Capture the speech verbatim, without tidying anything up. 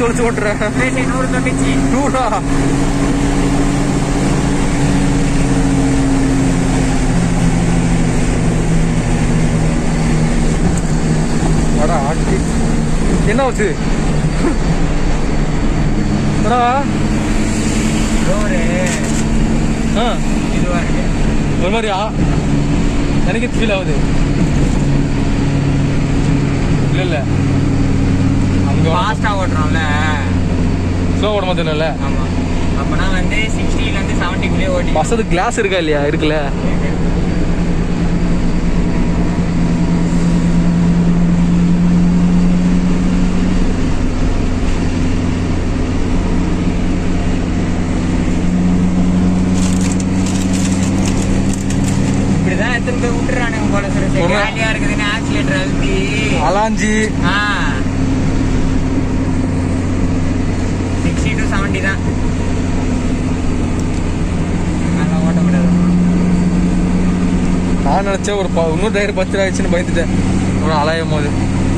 தொலைச்சு தொலைச்சு ஓட்டுற நூறு தொலைச்சு நூறா வாடா ஆட்டி என்ன ஆச்சு ஒரு மாதிரியா எனக்கு ஃபீல் ஆகுது இல்ல இல்ல அங்க ஃபாஸ்டா ஓட்டுறோம்ல ஸ்லோ ஓட மாட்டேன்ல ஆமா அப்பனா வந்து சிக்ஸ்டில இருந்து செவன்டி குள்ளே ஓடி பஸ்ஸது கிளாஸ் இருக்கா இல்லையா இருக்குல்ல அலாஞ்சி சிக்ஸ்டி டு செவன்டி தான் நல்லா ஓட்டக்கூடாது. நான் நினைச்சேன் ஒரு இன்னொரு டயர் பஞ்சர் ஆயிடுச்சுன்னு பயந்துட்டேன் அலாயும் போது